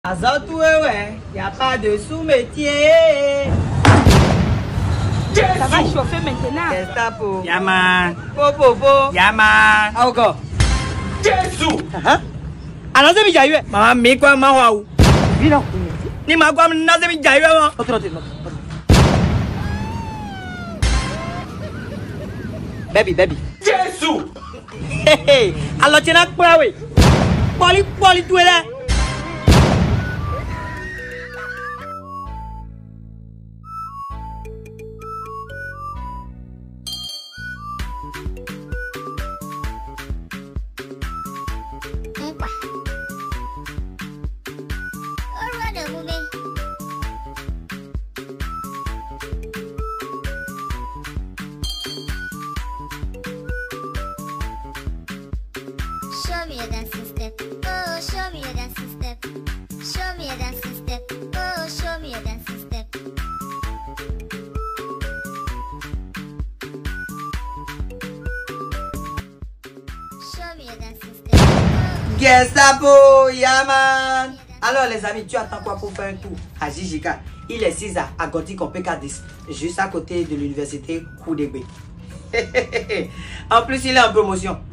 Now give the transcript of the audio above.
Azotou, ouais, y a pas de sous-métier. Ça va chauffer maintenant. Gestapo. Yaman. Popo. Yaman. Encore. Jésus. Alors, c'est bien. Maman, mais quoi, ma waouh? Ni ma quoi, n'a pas bien eu. Baby. Jésus. Hey, alors, tu n'as pas, oui. Poli, tout est là. Show me a dancing step. Oh, show me a dancing step. Show me a dancing step. Oh, show me a dancing step. Show me a dancing step. Oh. Gestapo, Yaman. Alors, les amis, tu attends quoi pour faire un tour à Jijika? Il est 6 à Gothic en PK10, juste à côté de l'université Koudégbé. En plus, il est en promotion.